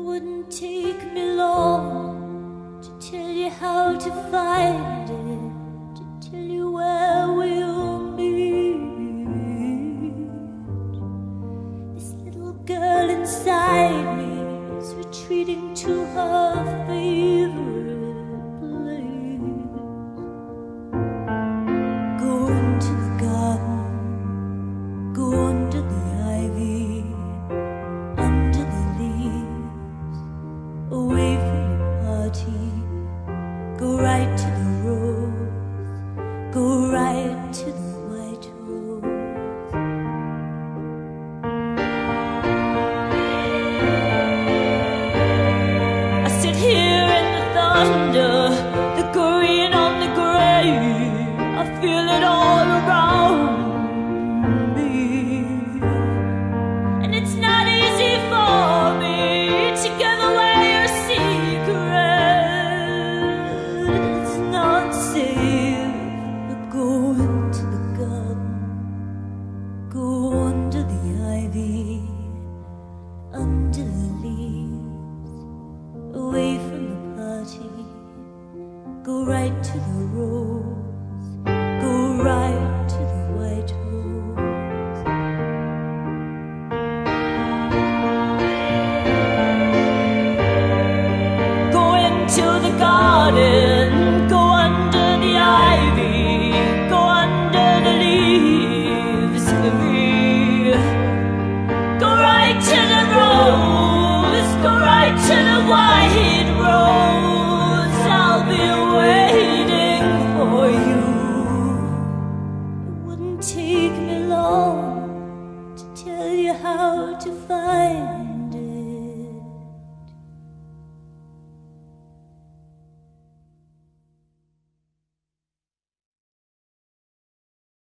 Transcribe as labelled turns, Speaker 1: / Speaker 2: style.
Speaker 1: wouldn't take me long to tell you how to find it, to tell you where we'll meet. This little girl inside me is retreating to her favorite place. Go into the garden, go under the ivy, under the leaves, away from the party. Go right to the rose, go right to the white rose. I sit here in the thunder, the green on the gray. I feel it all around me, and it's not easy for me to give away your secret. It's not safe, but go into the garden, go under the ivy, under the leaves, away from the party. Go right to the rose, go right to the white rose. Go into the garden, go under the ivy, go under the leaves, go right to the rose.